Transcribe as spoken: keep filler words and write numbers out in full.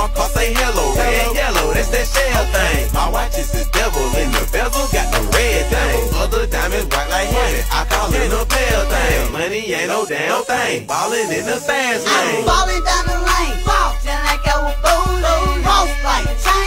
my car say hello, red, yellow, that's that shell thing. My watch is the devil in the bezel, got the red thing. Other diamonds white like heaven, I call it a pale thing. Money ain't no damn thing, ballin' in the fast lane. I'm ballin' down the lane, ball, just like I was bowling. Boss like,